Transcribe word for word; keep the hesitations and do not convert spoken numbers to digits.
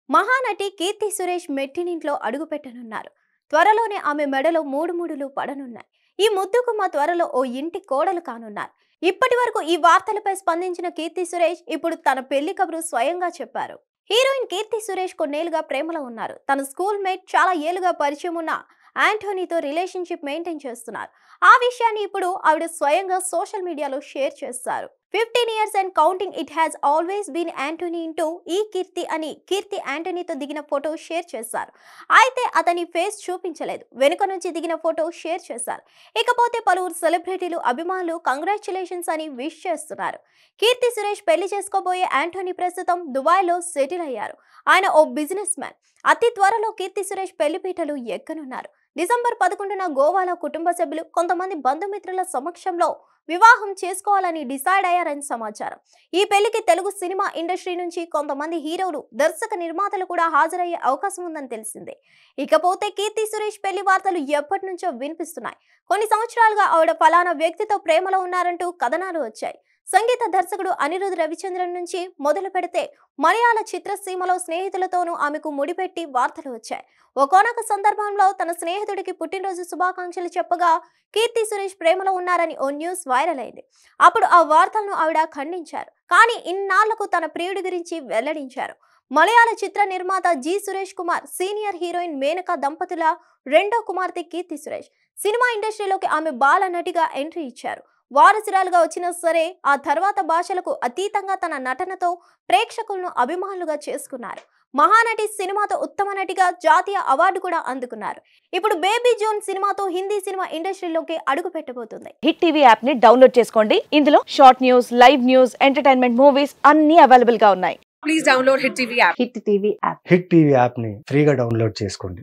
మహానటి కీర్తి సురేష్ మెట్టినింట్లో అడుగుపెట్టనున్నారు. త్వరలోనే ఆమె మెడలో మూడు ముడులు పడనున్నాయి. ఈ ముద్దుగుమ్మ త్వరలో ఓ ఇంటి కోడలు కానున్నారు. ఇప్పటి వరకు ఈ వార్తలపై స్పందించిన కీర్తి సురేష్ ఇప్పుడు తన పెళ్లి కబురు స్వయంగా చెప్పారు. హీరోయిన్ కీర్తి సురేష్ కొన్నేళ్లుగా ప్రేమలో ఉన్నారు. తన స్కూల్ మేట్ చాలా ఏళ్లుగా పరిచయం ఉన్న యాంటోనీతో రిలేషన్షిప్ మెయింటైన్ చేస్తున్నారు. ఆ విషయాన్ని ఇప్పుడు ఆవిడ స్వయంగా సోషల్ మీడియాలో షేర్ చేస్తారు. Fifteen years and counting it has always been Antony into ఈ కీర్తి అని కీర్తి యాంటోనీతో దిగిన ఫోటో షేర్ చేశారు. అయితే అతని ఫేస్ చూపించలేదు, వెనుక నుంచి దిగిన ఫోటో షేర్ చేశారు. ఇకపోతే పలువురు సెలబ్రిటీలు అభిమానులు కంగ్రాచులేషన్స్ అని విష్ చేస్తున్నారు. కీర్తి సురేష్ పెళ్లి చేసుకోబోయే యాంటోనీ ప్రస్తుతం దుబాయ్లో సెటిల్ అయ్యారు. ఆయన ఓ బిజినెస్ మ్యాన్. అతి త్వరలో కీర్తి సురేష్ పెళ్లిపీటలు ఎక్కనున్నారు. డిసెంబర్ పదకొండున గోవాలో కుటుంబ సభ్యులు కొంతమంది బంధుమిత్రుల సమక్షంలో వివాహం చేసుకోవాలని డిసైడ్ అయ్యారని సమాచారం. ఈ పెళ్లికి తెలుగు సినిమా ఇండస్ట్రీ నుంచి కొంతమంది హీరోలు, దర్శక నిర్మాతలు కూడా హాజరయ్యే అవకాశం ఉందని తెలిసిందే. ఇకపోతే కీర్తి సురేష్ పెళ్లి వార్తలు ఎప్పటి నుంచో వినిపిస్తున్నాయి. కొన్ని సంవత్సరాలుగా ఆవిడ ఫలానా వ్యక్తితో ప్రేమలో ఉన్నారంటూ కథనాలు వచ్చాయి. సంగీత దర్శకుడు అనిరుద్ రవిచంద్రన్ నుంచి మొదలు పెడితే మలయాళ చిత్రసీమలో స్నేహితులతోనూ ఆమెకు ముడిపెట్టి వార్తలు వచ్చాయి. ఒకానొక సందర్భంలో తన స్నేహితుడికి పుట్టినరోజు శుభాకాంక్షలు చెప్పగా కీర్తి సురేష్ ప్రేమలో ఉన్నారని ఓ న్యూస్ వైరల్ అయింది. అప్పుడు ఆ వార్తలను ఆవిడ ఖండించారు. కానీ ఇన్నాళ్లకు తన ప్రియుడి గురించి వెల్లడించారు. మలయాళ చిత్ర నిర్మాత G Suresh Kumar, senior heroine Menaka దంపతుల రెండో కుమార్తె కీర్తి సురేష్. సినిమా ఇండస్ట్రీలోకి ఆమె బాల నటిగా ఎంట్రీ ఇచ్చారు. వారసురాలుగా వచ్చినా సరే ఆ తర్వాత భాషలకు అతీతంగా తన నటనతో ప్రేక్షకులను అభిమానులుగా చేసుకున్నారు. మహానటి సినిమాతో ఉత్తమ నటిగా జాతీయ అవార్డు కూడా అందుకున్నారు. ఇప్పుడు బేబీ జోన్ సినిమాతో హిందీ సినిమా ఇండస్ట్రీలోకి అడుగు పెట్టబోతుంది. హిట్ టీవీ యాప్ ని డౌన్లోడ్ చేసుకోండి. ఇందులో short news, live news, entertainment movies అన్ని అవైలబుల్ గా ఉన్నాయి. Please download hit TV app. Hit TV app hit TV app ని ఫ్రీగా డౌన్లోడ్ చేసుకోండి.